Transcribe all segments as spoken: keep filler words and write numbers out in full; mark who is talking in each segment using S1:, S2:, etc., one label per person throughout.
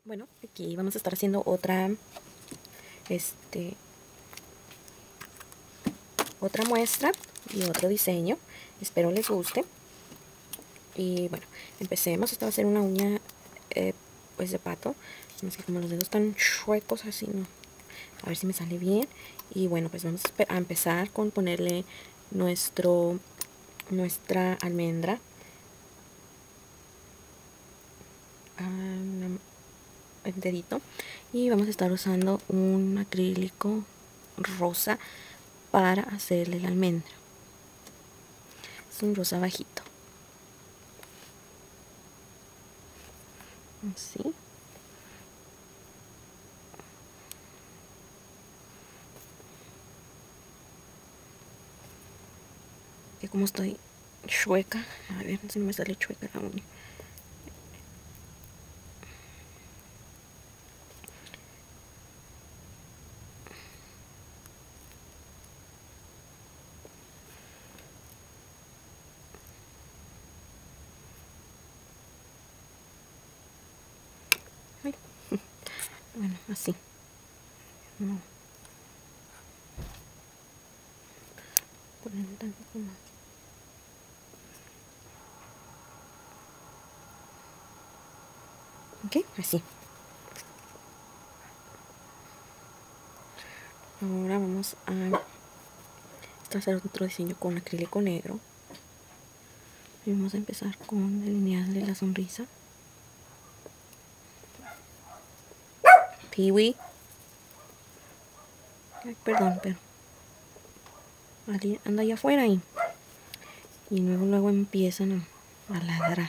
S1: Bueno, aquí vamos a estar haciendo otra, este, otra muestra y otro diseño. Espero les guste. Y bueno, empecemos. Esta va a ser una uña, eh, pues de pato. No sé, como los dedos están chuecos así, no. A ver si me sale bien. Y bueno, pues vamos a empezar con ponerle nuestro, nuestra almendra. Um, el dedito, y vamos a estar usando un acrílico rosa para hacerle la almendra. Es un rosa bajito, así. Que como estoy chueca, a ver si me sale chueca la uña. Ay. Bueno, así. No. Poner un tantito más. Ok, así. Ahora vamos a hacer otro diseño con acrílico negro. Y vamos a empezar con delinearle la sonrisa. Peewee. Ay, perdón, pero anda allá afuera y, y luego luego empiezan a, a ladrar.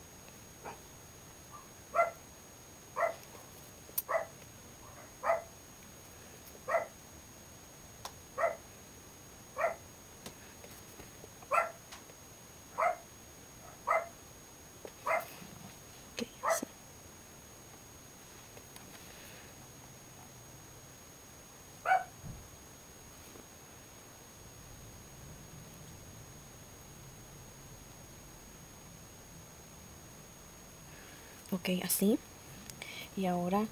S1: Okay, así. Ok, así. Y ahora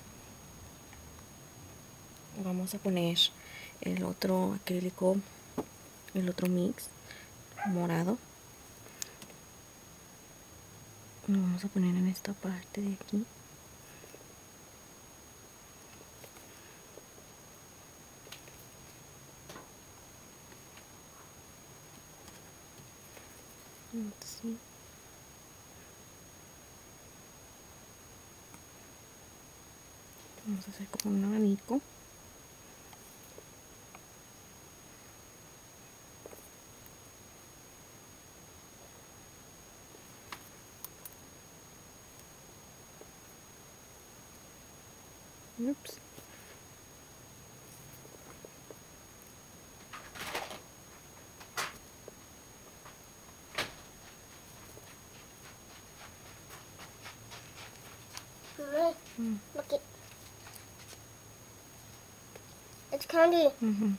S1: vamos a poner el otro acrílico, el otro mix morado. Lo vamos a poner en esta parte de aquí. Así. Vamos a hacer como un abanico. Ups.
S2: Mm. Look it. It's candy.
S1: Uh-huh.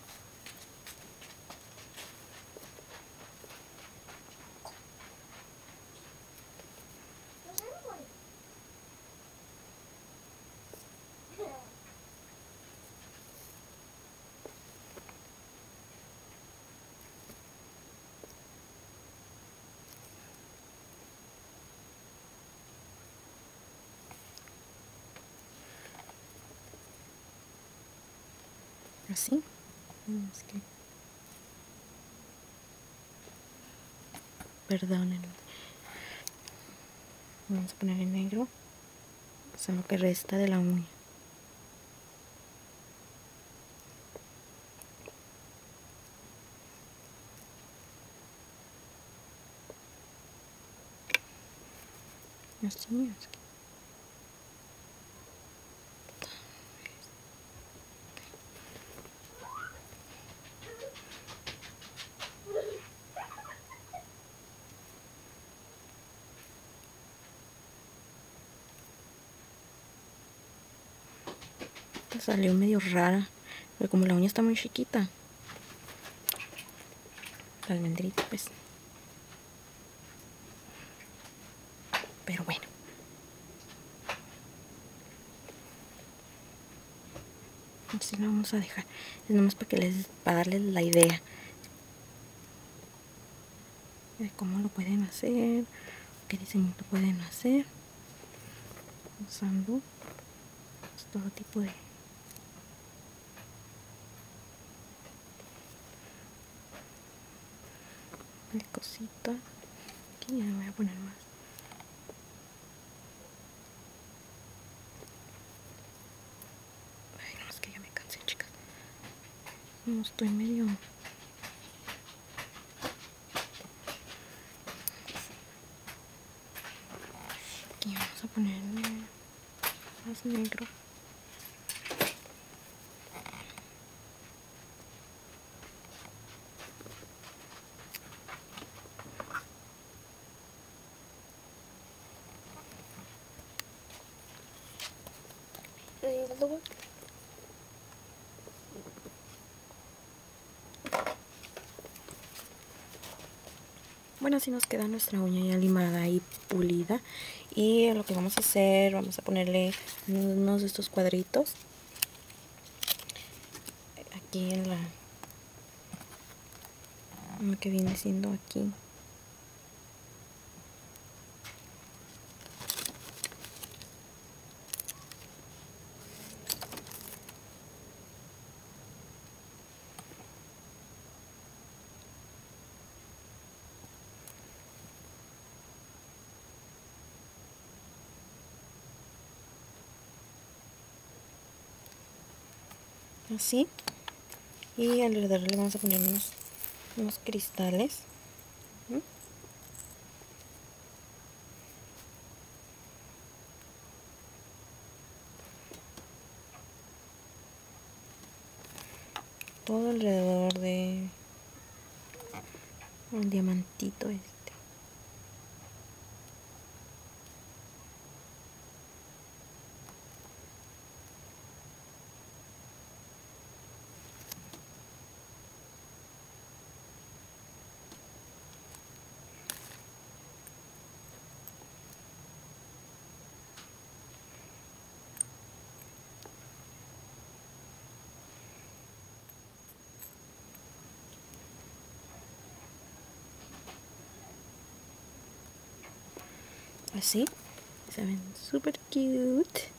S1: Así. Es que... Perdonen. Vamos a poner en negro. Eso es lo que resta de la uña. Así es. Esta salió medio rara, pero como la uña está muy chiquita, la almendrita pues. Pero bueno. Así lo vamos a dejar. Es nomás para que les, para darles la idea de cómo lo pueden hacer, qué diseño lo pueden hacer usando pues, todo tipo de de cositas. Aquí ya voy a poner más. Ay, no, es que ya me cansé, chicas. No estoy medio... Aquí vamos a ponerle más negro.
S2: And the other one.
S1: Bueno, así nos queda nuestra uña ya limada y pulida. Y lo que vamos a hacer, vamos a ponerle unos de estos cuadritos aquí en la, en lo que viene siendo aquí. Así, y alrededor le vamos a poner unos, unos cristales. ¿Mm? Todo alrededor de un diamantito este. Así, se ven súper cute.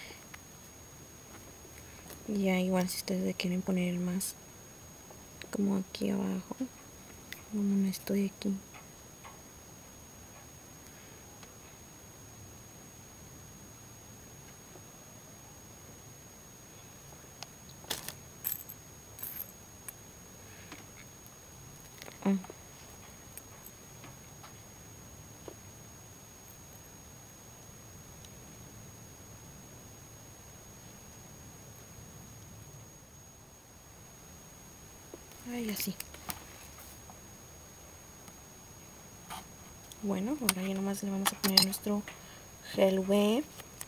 S1: Y ya igual si ustedes le quieren poner más como aquí abajo, como no estoy aquí. Oh. Ay, así. Bueno, ahora ya nomás le vamos a poner nuestro gel U V.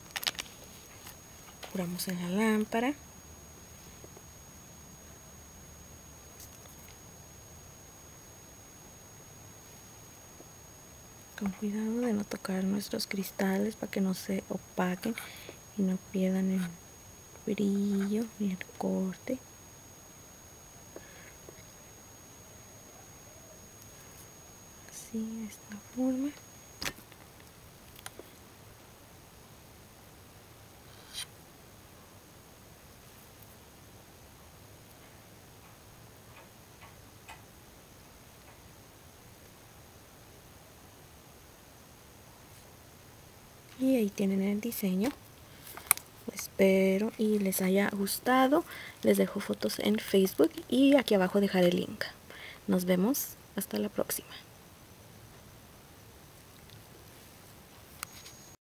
S1: Curamos en la lámpara. Con cuidado de no tocar nuestros cristales para que no se opaquen y no pierdan el brillo ni el corte. Así, de esta forma. Y ahí tienen el diseño. Espero y les haya gustado. Les dejo fotos en Facebook y aquí abajo dejaré el link. Nos vemos hasta la próxima.